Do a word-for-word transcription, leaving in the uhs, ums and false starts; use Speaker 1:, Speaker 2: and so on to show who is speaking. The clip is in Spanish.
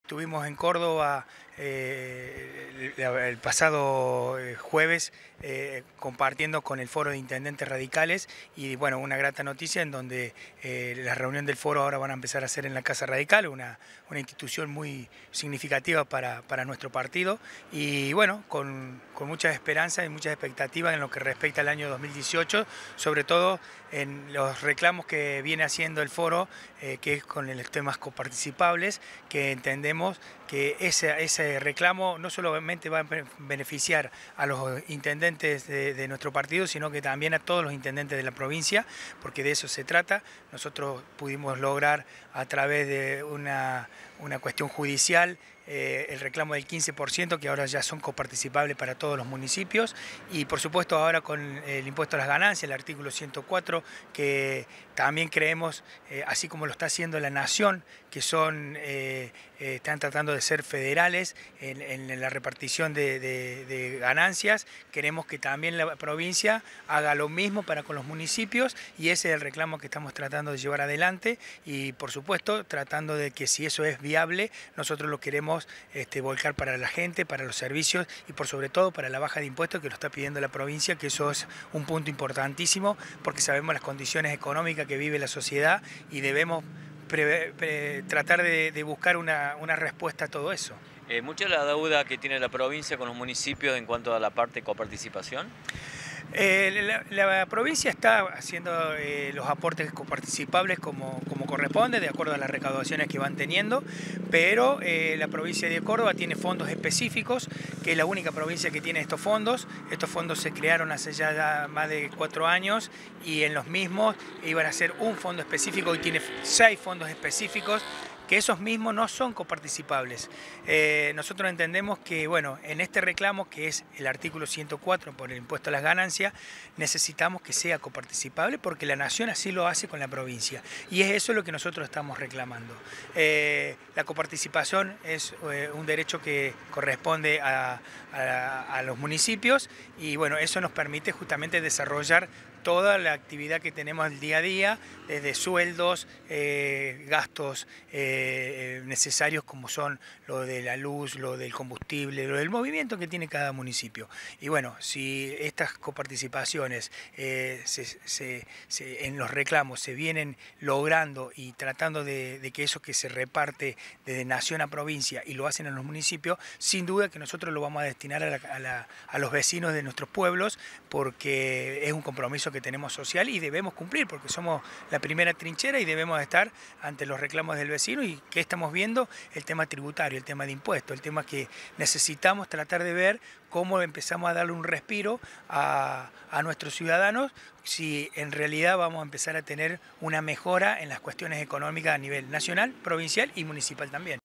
Speaker 1: Estuvimos en Córdoba eh, el, el pasado jueves eh, compartiendo con el Foro de Intendentes Radicales y bueno, una grata noticia en donde eh, la reunión del foro ahora van a empezar a hacer en la Casa Radical, una, una institución muy significativa para, para nuestro partido y bueno, con, con muchas esperanzas y muchas expectativas en lo que respecta al año dos mil dieciocho, sobre todo en los reclamos que viene haciendo el foro, eh, que es con los temas coparticipables, que entendemos que ese, ese reclamo no solamente va a beneficiar a los intendentes de, de nuestro partido, sino que también a todos los intendentes de la provincia, porque de eso se trata. Nosotros pudimos lograr a través de una, una cuestión judicial eh, el reclamo del quince por ciento, que ahora ya son coparticipables para todos los municipios, y por supuesto ahora con el impuesto a las ganancias, el artículo ciento cuatro, que también creemos, eh, así como lo está haciendo la Nación, que son eh, eh, están tratando de ser federales en, en la repartición de, de, de ganancias, queremos que también la provincia haga lo mismo para con los municipios, y ese es el reclamo que estamos tratando de llevar adelante, y por supuesto tratando de que si eso es viable, nosotros lo queremos este, volcar para la gente, para los servicios y por sobre todo para la baja de impuestos que lo está pidiendo la provincia, que eso es un punto importantísimo porque sabemos las condiciones económicas que vive la sociedad y debemos Pre, pre, tratar de, de buscar una, una respuesta a todo eso.
Speaker 2: Eh, ¿Mucha la deuda que tiene la provincia con los municipios en cuanto a la parte de coparticipación?
Speaker 1: Eh, la, la provincia está haciendo eh, los aportes coparticipables como, como corresponde, de acuerdo a las recaudaciones que van teniendo, pero eh, la provincia de Córdoba tiene fondos específicos, que es la única provincia que tiene estos fondos. Estos fondos se crearon hace ya más de cuatro años y en los mismos iban a ser un fondo específico y tiene seis fondos específicos, que esos mismos no son coparticipables. Eh, nosotros entendemos que, bueno, en este reclamo, que es el artículo ciento cuatro por el impuesto a las ganancias, necesitamos que sea coparticipable porque la Nación así lo hace con la provincia. Y es eso lo que nosotros estamos reclamando. Eh, la coparticipación es eh, un derecho que corresponde a, a, a los municipios y, bueno, eso nos permite justamente desarrollar toda la actividad que tenemos el día a día, desde sueldos, eh, gastos eh, necesarios como son lo de la luz, lo del combustible, lo del movimiento que tiene cada municipio. Y bueno, si estas coparticipaciones eh, se, se, se, en los reclamos se vienen logrando y tratando de, de que eso que se reparte desde nación a provincia y lo hacen en los municipios, sin duda que nosotros lo vamos a destinar a, la, a, la, a los vecinos de nuestros pueblos, porque es un compromiso que tenemos social y debemos cumplir porque somos la primera trinchera y debemos estar ante los reclamos del vecino. Y ¿qué estamos viendo? El tema tributario, el tema de impuestos, el tema que necesitamos tratar de ver cómo empezamos a darle un respiro a, a nuestros ciudadanos, si en realidad vamos a empezar a tener una mejora en las cuestiones económicas a nivel nacional, provincial y municipal también.